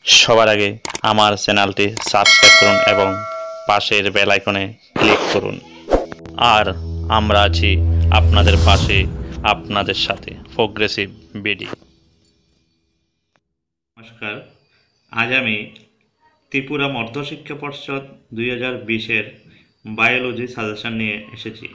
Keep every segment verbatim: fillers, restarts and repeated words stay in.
সবার আগে আমার চ্যানেলটি সাবস্ক্রাইব করুন এবং পাশের বেল আইকনে ক্লিক করুন। আর আমরা আছি আপনাদের পাশে, আপনাদের সাথে প্রোগ্রেসিভ বিডি। নমস্কার, আজ আমি ত্রিপুরা মধ্যশিক্ষা পর্ষদ দুই হাজার বিশের বায়োলজি সাজেশন নিয়ে এসেছি।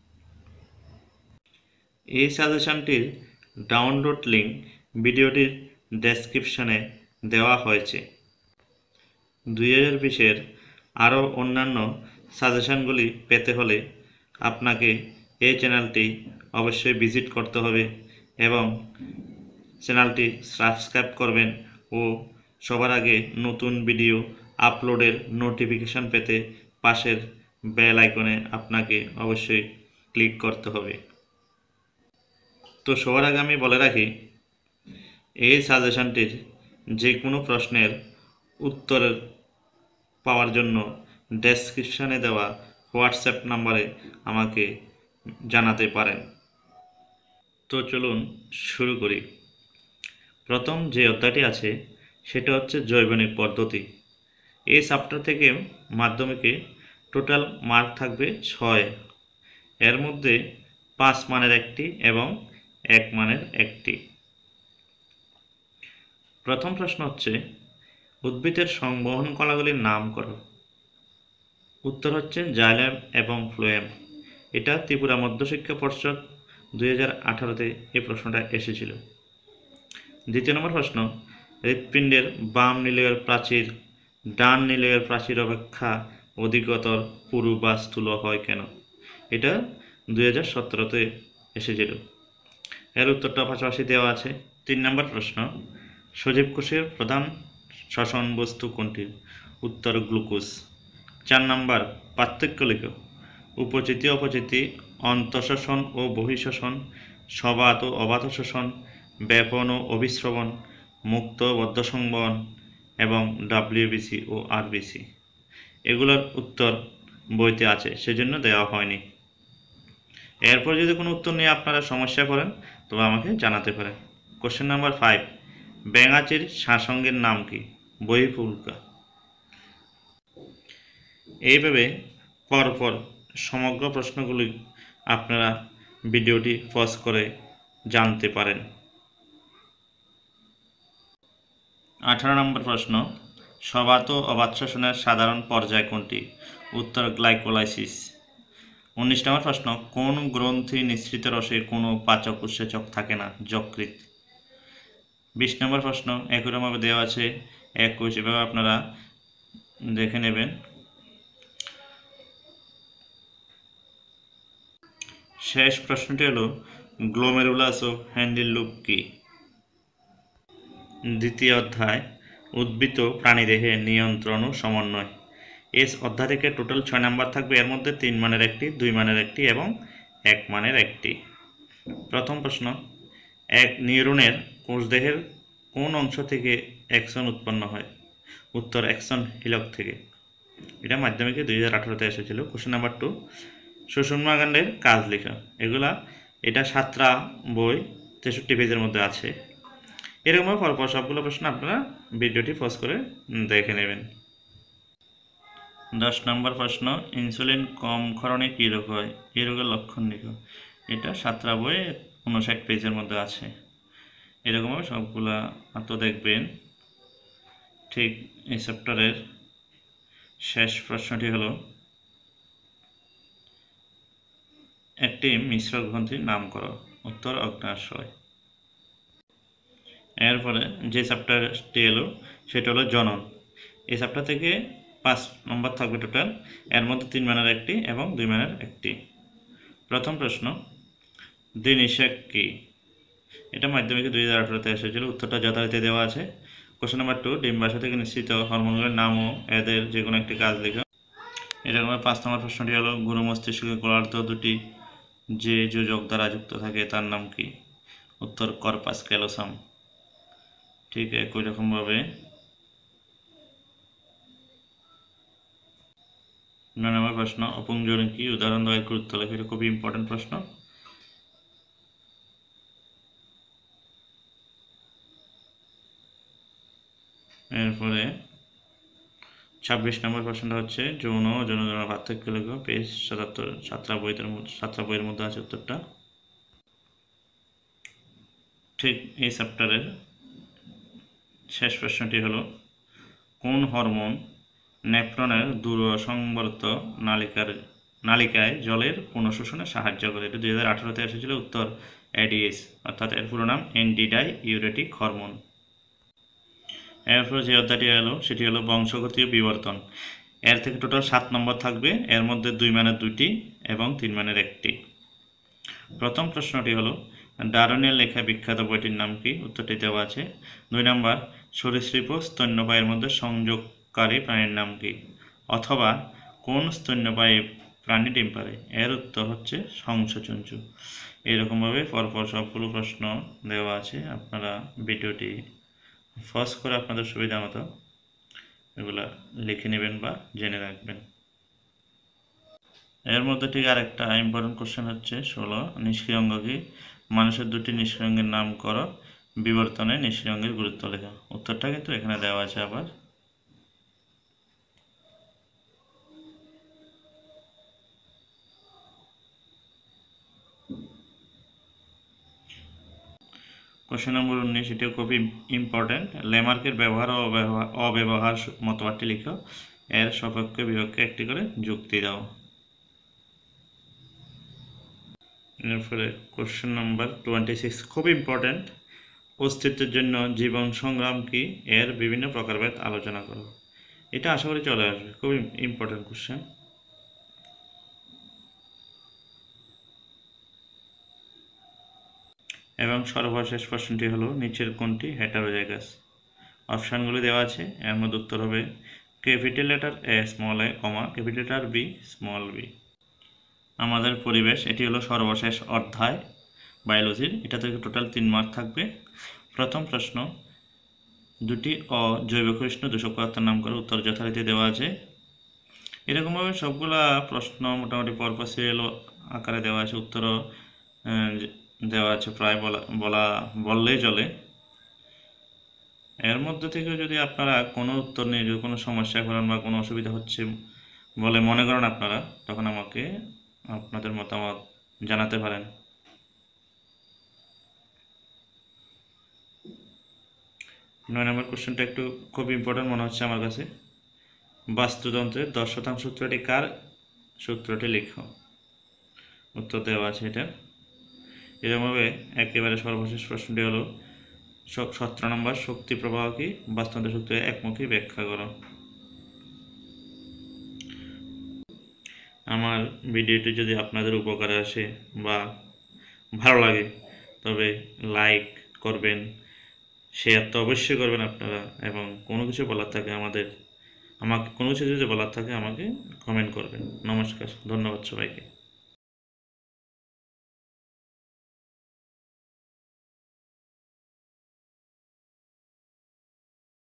এই সাজেশনটির ডাউনলোড লিঙ্ক ভিডিওটির ডেসক্রিপশনে দেওয়া হয়েছে। দুই হাজার বিশের আরও অন্যান্য সাজেশনগুলি পেতে হলে আপনাকে এই চ্যানেলটি অবশ্যই ভিজিট করতে হবে এবং চ্যানেলটি সাবস্ক্রাইব করবেন ও সবার আগে নতুন ভিডিও আপলোডের নোটিফিকেশন পেতে পাশের বেল আইকনে আপনাকে অবশ্যই ক্লিক করতে হবে। তো সবার আগে আমি বলে রাখি, এই সাজেশনটির যে কোনো প্রশ্নের উত্তর পাওয়ার জন্য ডেসক্রিপশনে দেওয়া হোয়াটসঅ্যাপ নাম্বারে আমাকে জানাতে পারেন। তো চলুন শুরু করি। প্রথম যে অধ্যায়টি আছে সেটা হচ্ছে জৈবনিক পদ্ধতি। এই চ্যাপ্টার থেকে মাধ্যমিকে টোটাল মার্ক থাকবে ছয়, এর মধ্যে পাঁচ মানের একটি এবং এক মানের একটি। প্রথম প্রশ্ন হচ্ছে, উদ্ভিদের সংবহন কলাগুলির নাম করো। উত্তর হচ্ছে জাইলেম এবং ফ্লোয়েম। এটা ত্রিপুরা মধ্যশিক্ষা পর্ষদ দুই হাজার আঠারোতে এই প্রশ্নটা এসেছিল। দ্বিতীয় নম্বর প্রশ্ন, হৃৎপিণ্ডের বাম নিলয়ের প্রাচীর ডান নিলয়ের প্রাচীর অপেক্ষা অধিকতর পুরু বা স্থূল হয় কেন? এটা দুই হাজার সতেরোতে এসেছিল। এর উত্তরটা পাশাপাশি দেওয়া আছে। তিন নম্বর প্রশ্ন, সজীব কোষের প্রধান শ্বসন বস্তু কোনটি? উত্তর গ্লুকোজ। চার নম্বর, পার্থক্য লিখো। উপচিতি অপচিতি, অন্তঃশ্বসন ও বহিঃশ্বসন, সবাত ও অবাত শ্বসন, ব্যাপন ও অভিস্রবণ, মুক্ত বদ্ধ সংবহন এবং ডাব্লিউবিসি ও আরবিসি। এগুলোর উত্তর বইতে আছে, সেজন্য দেওয়া হয়নি। এরপর যদি কোনো উত্তর নিয়ে আপনারা সমস্যা করেন তবে আমাকে জানাতে পারেন। কোশ্চেন নাম্বার ফাইভ, ব্যাঙাচির শাসঙ্গের নাম কি? বহিঃফুলকা। এইভাবে পরপর সমগ্র প্রশ্নগুলি আপনারা ভিডিওটি পজ করে জানতে পারেন। আঠারো নম্বর প্রশ্ন, সবাত ও অবাত শ্বসনের সাধারণ পর্যায় কোনটি? উত্তর গ্লাইকোলাইসিস। উনিশ নম্বর প্রশ্ন, কোন গ্রন্থি নিঃসৃত রসে কোনো পাচক উৎসেচক থাকে না? যকৃৎ। বিশ নম্বর প্রশ্ন একইরকমভাবে দেওয়া আছে, একুশ, এভাবে আপনারা দেখে নেবেন। শেষ প্রশ্নটি হলো, গ্লোমেরুলাস ও হ্যান্ডেল লুপ কি? দ্বিতীয় অধ্যায়, উদ্ভিদ ও প্রাণীদেহে নিয়ন্ত্রণ ও সমন্বয়। এই অধ্যায় থেকে টোটাল ছয় নাম্বার থাকবে, এর মধ্যে তিন মানের একটি, দুই মানের একটি এবং এক মানের একটি। প্রথম প্রশ্ন, এক নিউরনের কোষদেহের কোন অংশ থেকে অ্যাক্সন উৎপন্ন হয়? উত্তর অ্যাক্সন হিলক থেকে। এটা মাধ্যমিকে দুই হাজার আঠারোতে এসেছিল। কোশ্চেন নাম্বার টু, সুষুম্নাকাণ্ডের কাজ লেখা। এগুলা এটা সাতটা বই তেষট্টি পেজের মধ্যে আছে। এরকমভাবে পরপর সবগুলো প্রশ্ন আপনারা ভিডিওটি পজ করে দেখে নেবেন। দশ নম্বর প্রশ্ন, ইনসুলিন কম ক্ষরণে কী রোগ হয়? এই রোগের লক্ষণ লিখো। এটা সাতটা বই উনষাট পেজের মধ্যে আছে। এরকমভাবে সবগুলা তো দেখবেন। ঠিক এই চ্যাপ্টারের শেষ প্রশ্নটি হলো, একটি মিশ্র গ্রন্থির নাম করো। উত্তর অগ্ন্যাশয়। এরপরে যে চ্যাপ্টারটি এলো সেটা হলো জনন। এই চ্যাপ্টার থেকে পাঁচ নম্বর থাকবে টোটাল, এর মধ্যে তিন মানের একটি এবং দুই মানের একটি। প্রথম প্রশ্ন, দ্বিনিষেক কি? এটা মাধ্যমিকে দুই হাজার আঠারোতে এসেছিল। উত্তরটা যথারীতি দেওয়া আছে। কোশ্চেন নাম্বার টু, ডিম্বাশয় থেকে নিঃসৃত হরমোনগুলির নাম ও এদের যে কোনো একটি কাজ লেখা। এরকম পাঁচ নম্বর প্রশ্নটি হলো, গুরু মস্তিষ্কে গোলার্ধ দুটি যে যোজক দ্বারা যুক্ত থাকে তার নাম কি? উত্তর কর্পাস ক্যালোসাম। ঠিক একই রকমভাবে নয় নম্বর প্রশ্ন, অপুংজনি কি? উদাহরণ দেওয়ার গুরুত্ব লেখা। এটা খুবই ইম্পর্টেন্ট প্রশ্ন। এরপরে ছাব্বিশ নম্বর প্রশ্নটা হচ্ছে যৌন ও যৌন যৌন পার্থক্য লেখো। পেজ সাতাত্তর, সাতটা বইয়ের সাতটা বইয়ের মধ্যে আছে উত্তরটা। ঠিক এই চ্যাপ্টারের শেষ প্রশ্নটি হলো, কোন হরমোন নেফ্রনের দূরসংবর্ত নালিকার নালিকায় জলের পুনঃশোষণে সাহায্য করে? এটা দুই হাজার আঠারোতে এসেছিল উত্তর এডিএস, অর্থাৎ এর পুরো নাম এন্টিডাই ইউরেটিক হরমোন। এরপর যে অধ্যায়টি এলো সেটি হলো বংশগতীয় বিবর্তন। এর থেকে টোটাল সাত নম্বর থাকবে, এর মধ্যে দুই মানের দুইটি এবং তিন মানের একটি। প্রথম প্রশ্নটি হলো, ডারউইনের লেখা বিখ্যাত বইটির নাম কি? উত্তরটি দেওয়া আছে। দুই নম্বর, সরীসৃপ ও স্তন্যপায়ীর মধ্যে সংযোগকারী প্রাণীর নাম কি? অথবা কোন স্তন্যপায়ী প্রাণী ডিম পারে? এর উত্তর হচ্ছে হংসচঞ্চু। এইরকমভাবে পরপর সবগুলো প্রশ্ন দেওয়া আছে, আপনারা ভিডিওটি পজ করে আপনাদের সুবিধা মতো এগুলা লিখে নেবেন বা জেনে রাখবেন। এর মধ্যে ঠিক আর একটা ইম্পর্টেন্ট কোশ্চেন হচ্ছে ষোলো, নিষ্ক্রিয় অঙ্গ কি? মানুষের দুটি নিষ্ক্রিয় অঙ্গের নাম করো, বিবর্তনে নিষ্ক্রিয় অঙ্গের গুরুত্ব লেখা। উত্তরটা কিন্তু এখানে দেওয়া আছে আবার। কোশ্চেন নম্বর উনিশ, এটিও খুবই ইম্পর্টেন্ট। ল্যামার্কের ব্যবহার ও অব্যবহার মতবাদটি লিখো, এর সপক্ষে বিপক্ষে একটি করে যুক্তি দাও। এরপরে কোশ্চেন নাম্বার টোয়েন্টি সিক্স, খুব ইম্পর্টেন্ট। অস্তিত্বের জন্য জীবন সংগ্রাম কি? এর বিভিন্ন প্রকারভেদ আলোচনা করো। এটা আশা করি চলে আসবে, খুব ইম্পর্টেন্ট কোশ্চেন। এবং সর্বশেষ প্রশ্নটি হলো, নিচের কোনটি হেটারোজাইগাস? অপশানগুলি দেওয়া আছে, এর মধ্যে উত্তর হবে capital letter A small A comma capital letter B small B. আমাদের পরিবেশ, এটি হলো সর্বশেষ অধ্যায় বায়োলজির। এটা থেকে টোটাল তিন মার্ক থাকবে। প্রথম প্রশ্ন, দুটি অজৈবকৃষ্ণ দূষক পদার্থের নাম করে। উত্তর যথারীতি দেওয়া আছে। এরকমভাবে সবগুলা প্রশ্ন মোটামুটি পরপর সিরিয়াল আকারে দেওয়া আছে, উত্তরও দেওয়া আছে, প্রায় বলা বলা বললেই চলে। এর মধ্যে থেকে যদি আপনারা কোনো উত্তর নিয়ে যদি কোনো সমস্যায় পড়েন বা কোনো অসুবিধা হচ্ছে বলে মনে করেন আপনারা, তখন আমাকে আপনাদের মতামত জানাতে পারেন। নয় নম্বর কোশ্চেনটা একটু খুব ইম্পর্টেন্ট মনে হচ্ছে আমার কাছে। বাস্তুতন্ত্রের দশ শতাংশ সূত্রটি কার? সূত্রটি লিখো। উত্তর দেওয়া আছে এটা। এরকমভাবে একেবারে সর্বশেষ প্রশ্নটি হলো সতেরো নম্বর, শক্তি প্রবাহ কি? বাস্তুতন্ত্রের শক্তি একমুখী ব্যাখ্যা করো। আমার ভিডিওটি যদি আপনাদের উপকারে আসে বা ভালো লাগে তবে লাইক করবেন, শেয়ার তো অবশ্যই করবেন আপনারা, এবং কোনো কিছু বলার থাকে আমাদের আমাকে কোনো কিছু যদি বলার থাকে আমাকে কমেন্ট করবেন। নমস্কার, ধন্যবাদ সবাইকে।